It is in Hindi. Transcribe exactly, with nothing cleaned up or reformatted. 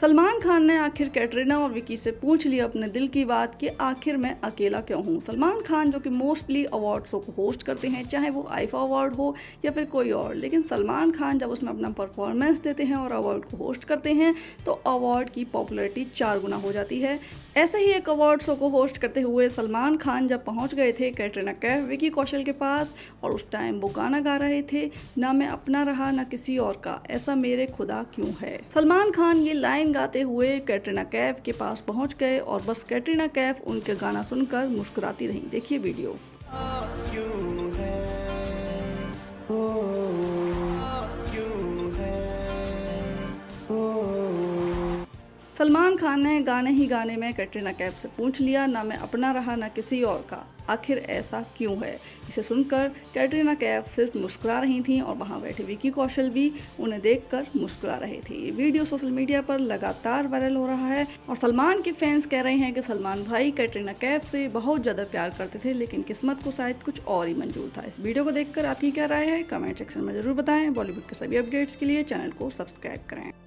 सलमान खान ने आखिर कैटरीना और विकी से पूछ लिया अपने दिल की बात कि आखिर मैं अकेला क्यों हूँ। सलमान खान जो कि मोस्टली अवार्ड शो को होस्ट करते हैं, चाहे वो आईफा अवार्ड हो या फिर कोई और, लेकिन सलमान खान जब उसमें अपना परफॉर्मेंस देते हैं और अवार्ड को होस्ट करते हैं तो अवार्ड की पॉपुलैरिटी चार गुना हो जाती है। ऐसे ही एक अवार्ड शो को होस्ट करते हुए सलमान खान जब पहुंच गए थे कैटरीना कैफ विकी कौशल के पास, और उस टाइम वो गाना गा रहे थे, ना मैं अपना रहा ना किसी और का, ऐसा मेरे खुदा क्यों है। सलमान खान ये लाइन गाते हुए कैटरीना कैफ के पास पहुंच गए और बस कैटरीना कैफ उनके गाना सुनकर मुस्कुराती रहीं। देखिए वीडियो। सलमान खान ने गाने ही गाने में कैटरीना कैफ से पूछ लिया, ना मैं अपना रहा ना किसी और का, आखिर ऐसा क्यों है। इसे सुनकर कैटरीना कैफ सिर्फ मुस्कुरा रही थीं और वहां बैठे विकी कौशल भी उन्हें देखकर मुस्कुरा रहे थे। ये वीडियो सोशल मीडिया पर लगातार वायरल हो रहा है और सलमान के फैंस कह रहे हैं कि सलमान भाई कैटरीना कैफ से बहुत ज़्यादा प्यार करते थे, लेकिन किस्मत को शायद कुछ और ही मंजूर था। इस वीडियो को देखकर आपकी क्या राय है, कमेंट सेक्शन में जरूर बताएं। बॉलीवुड के सभी अपडेट्स के लिए चैनल को सब्सक्राइब करें।